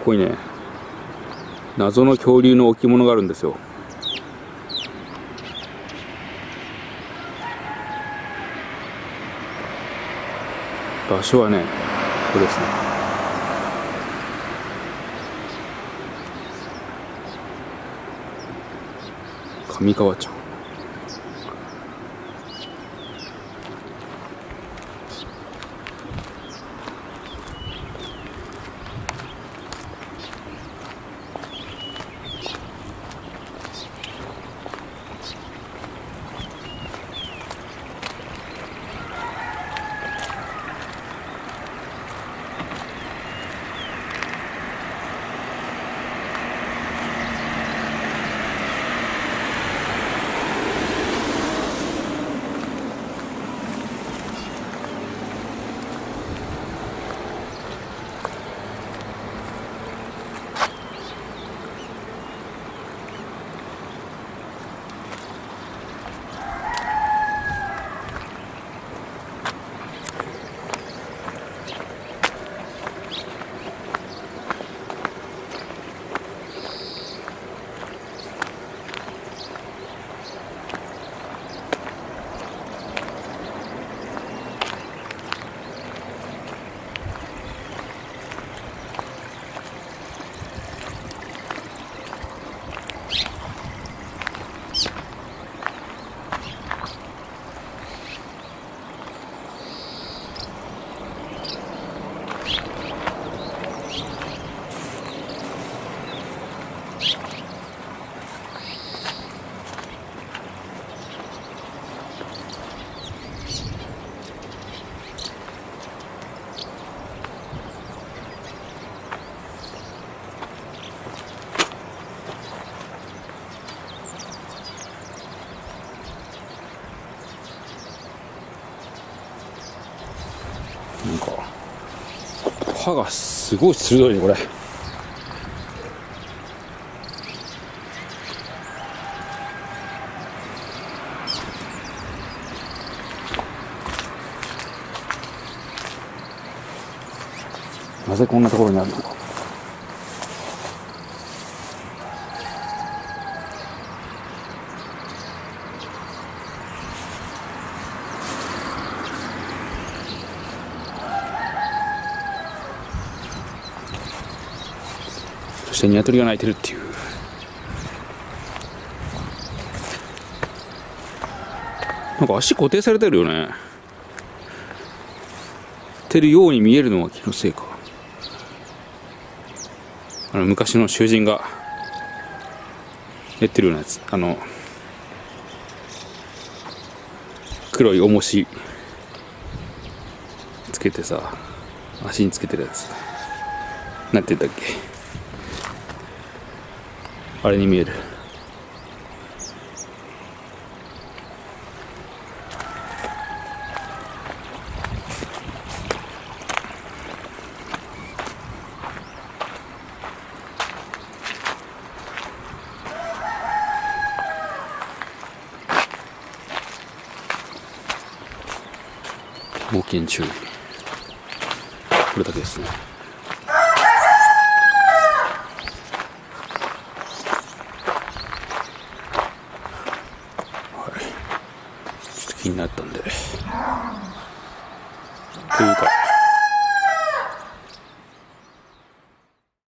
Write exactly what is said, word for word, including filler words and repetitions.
こにね、謎の恐竜の置物があるんですよ。場所はね、ここですね。上川町。なんか歯がすごい鋭いねこれ。なぜこんなところにあるのか。そしてニワトリが鳴いてるっていう。なんか足固定されてるよね。てるように見えるのは気のせいか。あの昔の囚人がやってるようなやつ、あの黒い重しつけてさ、足につけてるやつ、なんて言ったっけ、あれに見える。冒険注意。これだけですね。はい。ちょっと気になったんで。というか。